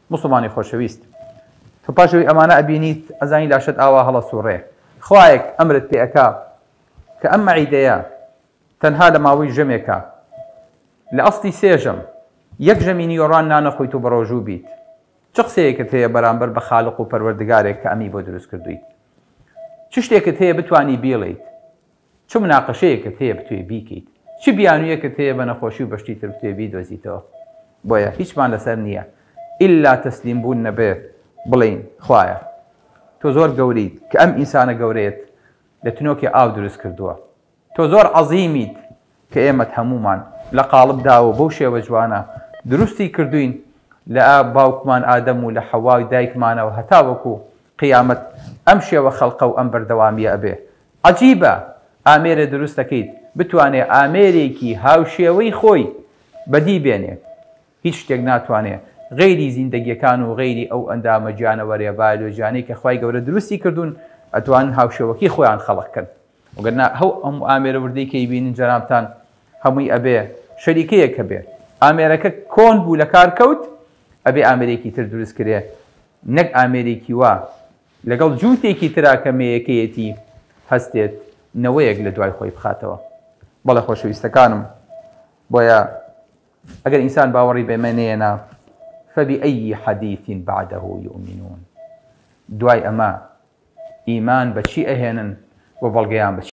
مسلمانی خۆشەویست تۆ پاشەوەی ئەمانە ئەبینیت ئەزانی لاشت ئاوا هەڵە سوڕێ خوایەک ئەمرت پێ ئەکا کە ئەم مەعیدەیە تەنها لە ماوەی ژەمێکە لە ئەستی سێژەم یەک ژەمی نیۆڕان نانەخۆیت و بەڕۆژوو بیت چ قسەیەکت هەیە بەرامبەر بە خالق و پەروەردگارێک کە ئەمی بۆ دروست کردویت چ شتێکت هەیە بتوانی بیڵیت چ مناقەشەیەکت هەیە بتوێ بیکەیت چ بیانوویەکت هەیە بە نەخۆشی و بەشتی تر بتوێ بیدۆزیتەوە بۆیە هیچمان لەسەر نییە ئیلا تەسلیم بوون نەبێت بڵین خوایە تۆ زۆر گەوریت کە ئەم ئینسانە گەورێت لە تنۆکی ئاو دروست کردووە تۆ زۆر عەزیمیت کە ئێمەت هەمومان لە قاڵبداوە بەو شێوە جوانە دروستی کردوین لە باوکمان ئادەم و لە حەوای دایکمانەوە هەتا وەکو قیامەت ئەم شێوە خەڵقە و ئەم بەردەوامیە ئەبێ عەجیبە ئامێرە دروست دەکەیت بتوانێت ئامێرێکی هاوشێوەی خۆی بەدی بێنێ هیچ شتێک ناتوانێت غەیری زیندەگیەکان و غەیری ئەو ئەندامە گیانەوەرێ بایۆلۆژیانەی کە خوای گەورە دروستی کردوون ئەتوانن هاوشێوەکی خۆیان خەڵقکەن وگەرنا هەم ئامێرە وردەی کە ئیبینن جەنابتان هەمووی ئەبێ شەریکەیەکە بێ ئامێرەکە کۆن بوو لە کار کەوت ئەبێ ئامێرێکی تر دروست کرێ نەک ئامێرێکی وا لەگەڵ جووتێکی ترا کە مەیەکەیەتی هەستێت نەوەیەک لە دوای خۆی بخاتەوە بەڵێ خۆشەویستەکانم بۆیە ئەگەر ئینسان باوەڕی بێمەنێنە فبأي حديث بعده يؤمنون دوای ئەمە ئیمان بە چی ئەهێنن و بەڵگەیان بە